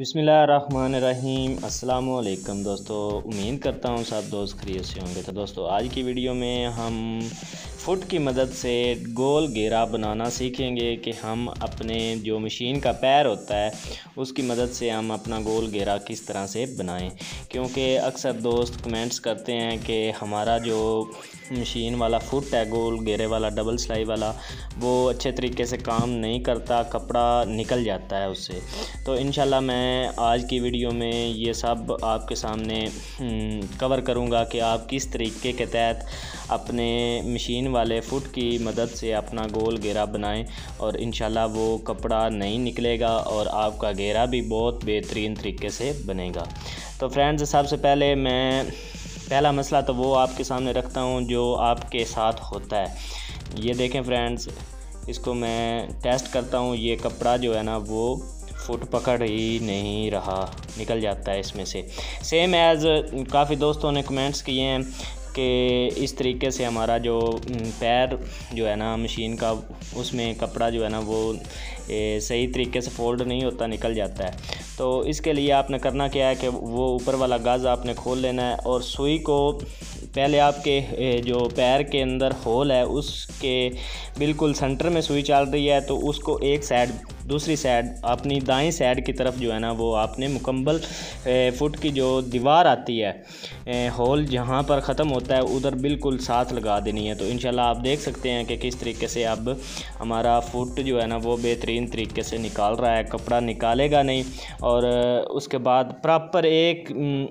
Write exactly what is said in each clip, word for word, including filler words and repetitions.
बिस्मिल्लाहिर्रहमानिर्रहीम अस्सलाम वालेकुम दोस्तों, उम्मीद करता हूँ सब दोस्त खैरियत से होंगे। तो दोस्तों आज की वीडियो में हम फुट की मदद से गोल घेरा बनाना सीखेंगे कि हम अपने जो मशीन का पैर होता है उसकी मदद से हम अपना गोल घेरा किस तरह से बनाएं। क्योंकि अक्सर दोस्त कमेंट्स करते हैं कि हमारा जो मशीन वाला फुट है गोल घेरे वाला डबल सिलाई वाला वो अच्छे तरीके से काम नहीं करता, कपड़ा निकल जाता है उससे। तो इंशाल्लाह मैं आज की वीडियो में ये सब आपके सामने कवर करूँगा कि आप किस तरीके के तहत अपने मशीन वाले फुट की मदद से अपना गोल घेरा बनाएं और इंशाल्लाह वो कपड़ा नहीं निकलेगा और आपका घेरा भी बहुत बेहतरीन तरीके से बनेगा। तो फ्रेंड्स सबसे पहले मैं पहला मसला तो वो आपके सामने रखता हूँ जो आपके साथ होता है। ये देखें फ्रेंड्स, इसको मैं टेस्ट करता हूँ। ये कपड़ा जो है ना वो फुट पकड़ ही नहीं रहा, निकल जाता है इसमें से। सेम एज़ काफ़ी दोस्तों ने कमेंट्स किए हैं कि इस तरीके से हमारा जो पैर जो है ना मशीन का उसमें कपड़ा जो है ना वो ए, सही तरीके से फोल्ड नहीं होता, निकल जाता है। तो इसके लिए आपने करना क्या है कि वो ऊपर वाला गाज़ आपने खोल लेना है और सुई को पहले आपके जो पैर के अंदर होल है उसके बिल्कुल सेंटर में सुई चल रही है, तो उसको एक साइड दूसरी साइड अपनी दाईं साइड की तरफ जो है ना वो आपने मुकम्मल फुट की जो दीवार आती है होल जहाँ पर ख़त्म होता है उधर बिल्कुल साथ लगा देनी है। तो इंशाल्लाह आप देख सकते हैं कि किस तरीके से अब हमारा फुट जो है ना वो बेहतरीन तरीके से निकाल रहा है, कपड़ा निकालेगा नहीं। और उसके बाद प्रॉपर एक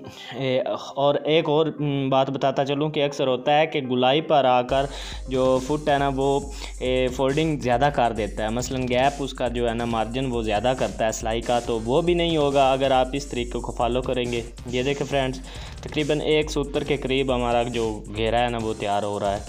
और एक और बात बताता चलूँ कि अक्सर होता है कि गुलाई पर आकर जो फुट है ना वो फोल्डिंग ज़्यादा कर देता है, मसलन गैप उसका जो है ना मार्जिन वो ज़्यादा करता है सिलाई का, तो वो भी नहीं होगा अगर आप इस तरीके को फॉलो करेंगे। ये देखें फ्रेंड्स, तकरीबन एक सूत्र के करीब हमारा जो घेरा है ना वो तैयार हो रहा है।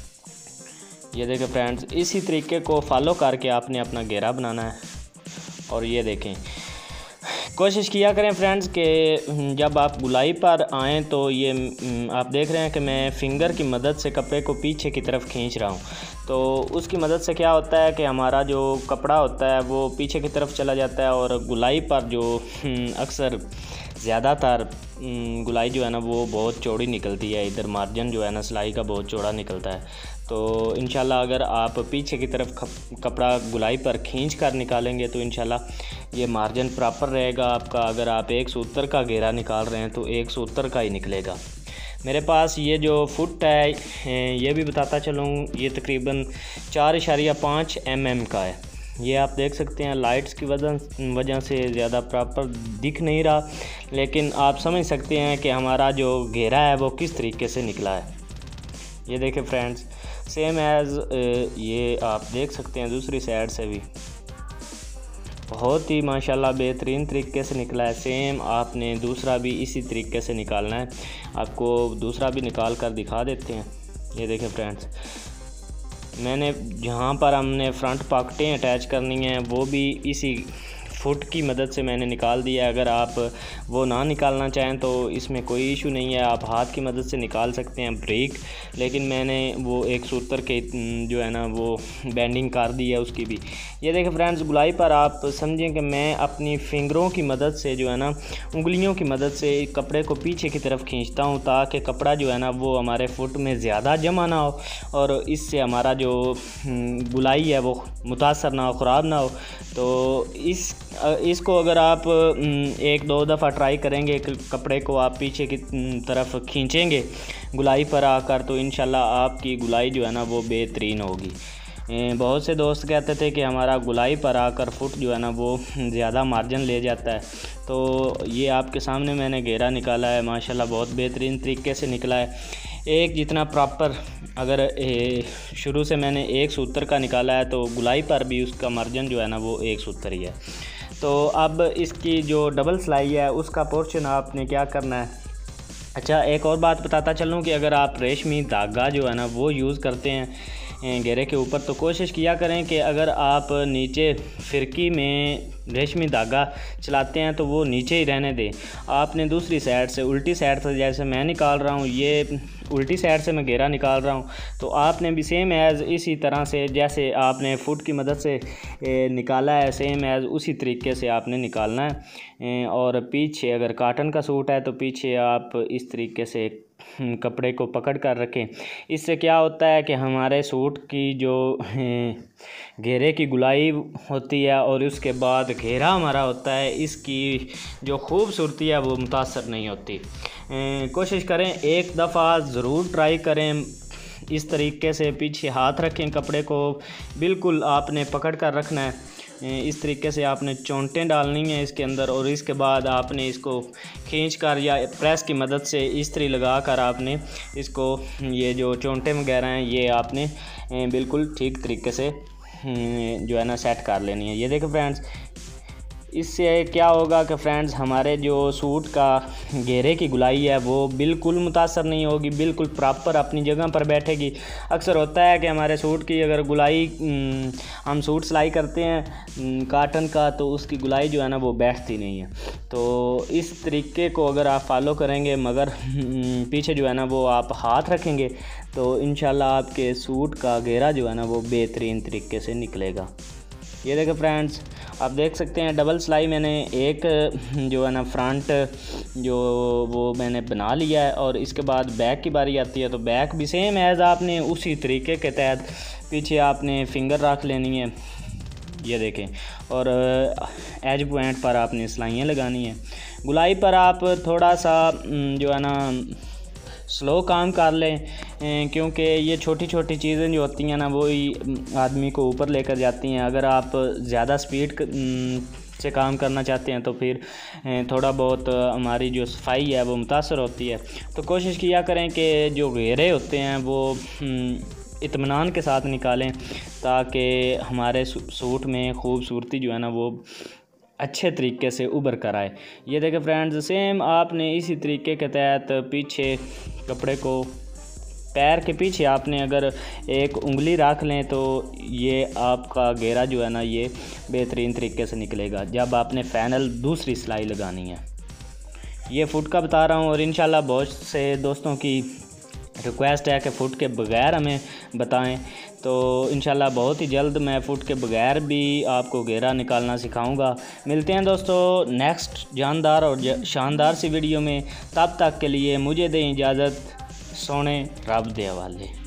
ये देखें फ्रेंड्स, इसी तरीके को फॉलो करके आपने अपना घेरा बनाना है। और ये देखें, कोशिश किया करें फ्रेंड्स कि जब आप गुलाई पर आएँ तो ये आप देख रहे हैं कि मैं फिंगर की मदद से कपड़े को पीछे की तरफ खींच रहा हूँ। तो उसकी मदद से क्या होता है कि हमारा जो कपड़ा होता है वो पीछे की तरफ चला जाता है और गुलाई पर जो अक्सर ज़्यादातर गुलाई जो है ना वो बहुत चौड़ी निकलती है, इधर मार्जिन जो है ना सिलाई का बहुत चौड़ा निकलता है। तो इंशाल्लाह अगर आप पीछे की तरफ कपड़ा गुलाई पर खींच कर निकालेंगे तो इंशाल्लाह ये मार्जिन प्रॉपर रहेगा आपका। अगर आप एक सूत्र का घेरा निकाल रहे हैं तो एक सूत्र का ही निकलेगा। मेरे पास ये जो फुट है ये भी बताता चलूँ, ये तकरीबन चार इशारिया पाँच एम एम का है। ये आप देख सकते हैं लाइट्स की वजह वजह से ज़्यादा प्रॉपर दिख नहीं रहा, लेकिन आप समझ सकते हैं कि हमारा जो घेरा है वो किस तरीके से निकला है। ये देखें फ्रेंड्स, सेम एज़ ये आप देख सकते हैं दूसरी साइड से भी बहुत ही माशाल्लाह बेहतरीन तरीके से निकला है। सेम आपने दूसरा भी इसी तरीके से निकालना है। आपको दूसरा भी निकाल कर दिखा देते हैं। ये देखें फ्रेंड्स, मैंने जहाँ पर हमने फ्रंट पॉकेटें अटैच करनी हैं वो भी इसी फुट की मदद से मैंने निकाल दिया। अगर आप वो ना निकालना चाहें तो इसमें कोई इशू नहीं है, आप हाथ की मदद से निकाल सकते हैं ब्रेक, लेकिन मैंने वो एक सूत्र के जो है ना वो बेंडिंग कर दी है उसकी भी। ये देखें फ्रेंड्स, गुलाई पर आप समझें कि मैं अपनी फिंगरों की मदद से जो है ना उंगलियों की मदद से कपड़े को पीछे की तरफ खींचता हूँ ताकि कपड़ा जो है ना वो हमारे फुट में ज़्यादा जमा ना हो और इससे हमारा जो गुलाई है वो मुतासर ना हो, ख़राब ना हो। तो इस इसको अगर आप एक दो दफ़ा ट्राई करेंगे, कपड़े को आप पीछे की तरफ खींचेंगे गुलाई पर आकर, तो इंशाल्लाह आपकी गुलाई जो है ना वो बेहतरीन होगी। बहुत से दोस्त कहते थे कि हमारा गुलाई पर आकर फुट जो है ना वो ज़्यादा मार्जिन ले जाता है। तो ये आपके सामने मैंने घेरा निकाला है, माशाल्लाह बहुत बेहतरीन तरीके से निकला है। एक जितना प्रॉपर अगर शुरू से मैंने एक सूत्र का निकाला है तो गुलाई पर भी उसका मार्जिन जो है ना वो एक सूत्र ही है। तो अब इसकी जो डबल सिलाई है उसका पोर्शन आपने क्या करना है। अच्छा, एक और बात बताता चलूँ कि अगर आप रेशमी धागा जो है ना वो यूज़ करते हैं घेरे के ऊपर तो कोशिश किया करें कि अगर आप नीचे फिरकी में रेशमी धागा चलाते हैं तो वो नीचे ही रहने दें। आपने दूसरी साइड से उल्टी साइड से, जैसे मैं निकाल रहा हूँ, ये उल्टी साइड से मैं घेरा निकाल रहा हूँ, तो आपने भी सेम एज़ इसी तरह से जैसे आपने फुट की मदद से निकाला है, सेम एज़ उसी तरीके से आपने निकालना है। और पीछे अगर काटन का सूट है तो पीछे आप इस तरीके से कपड़े को पकड़ कर रखें। इससे क्या होता है कि हमारे सूट की जो घेरे की गुलाई होती है और उसके बाद घेरा हमारा होता है, इसकी जो खूबसूरती है वो मुतासर नहीं होती। कोशिश करें, एक दफ़ा ज़रूर ट्राई करें। इस तरीके से पीछे हाथ रखें, कपड़े को बिल्कुल आपने पकड़ कर रखना है। इस तरीके से आपने चोंटें डालनी है इसके अंदर और इसके बाद आपने इसको खींच कर या प्रेस की मदद से इस्त्री लगा कर आपने इसको, ये जो चोंटें वगैरह हैं ये आपने बिल्कुल ठीक तरीके से जो है ना सेट कर लेनी है। ये देखो फ्रेंड्स, इससे क्या होगा कि फ्रेंड्स हमारे जो सूट का घेरे की गुलाई है वो बिल्कुल मुतासर नहीं होगी, बिल्कुल प्रॉपर अपनी जगह पर बैठेगी। अक्सर होता है कि हमारे सूट की अगर गुलाई, हम सूट सिलाई करते हैं काटन का, तो उसकी गुलाई जो है ना वो बैठती नहीं है। तो इस तरीके को अगर आप फॉलो करेंगे, मगर पीछे जो है ना वो आप हाथ रखेंगे, तो इंशाल्लाह आपके सूट का घेरा जो है ना वो बेहतरीन तरीके से निकलेगा। ये देखो फ्रेंड्स, आप देख सकते हैं डबल सिलाई मैंने एक जो है ना फ्रंट जो वो मैंने बना लिया है, और इसके बाद बैक की बारी आती है तो बैक भी सेम एज़ आपने उसी तरीके के तहत पीछे आपने फिंगर रख लेनी है। ये देखें, और एज पॉइंट पर आपने सिलाइयाँ लगानी है। गुलाई पर आप थोड़ा सा जो है ना स्लो काम कर लें, क्योंकि ये छोटी छोटी चीज़ें जो होती हैं ना वो ही आदमी को ऊपर लेकर जाती हैं। अगर आप ज़्यादा स्पीड से काम करना चाहते हैं तो फिर थोड़ा बहुत हमारी जो सफाई है वो मुतासर होती है। तो कोशिश किया करें कि जो घेरे होते हैं वो इत्मीनान के साथ निकालें, ताकि हमारे सूट में खूबसूरती जो है ना वो अच्छे तरीके से उभर कर आए। ये देखें फ्रेंड्स, सेम आपने इसी तरीके के तहत पीछे कपड़े को, पैर के पीछे आपने अगर एक उंगली रख लें तो ये आपका घेरा जो है ना ये बेहतरीन तरीके से निकलेगा जब आपने फाइनल दूसरी सिलाई लगानी है। ये फुट का बता रहा हूँ, और इंशाल्लाह बहुत से दोस्तों की रिक्वेस्ट है कि फ़ुट के बग़ैर हमें बताएं, तो इंशाल्लाह बहुत ही जल्द मैं फ़ुट के बग़ैर भी आपको घेरा निकालना सिखाऊंगा। मिलते हैं दोस्तों नेक्स्ट जानदार और शानदार सी वीडियो में। तब तक के लिए मुझे दें इजाज़त, सोने रब दे हवाले।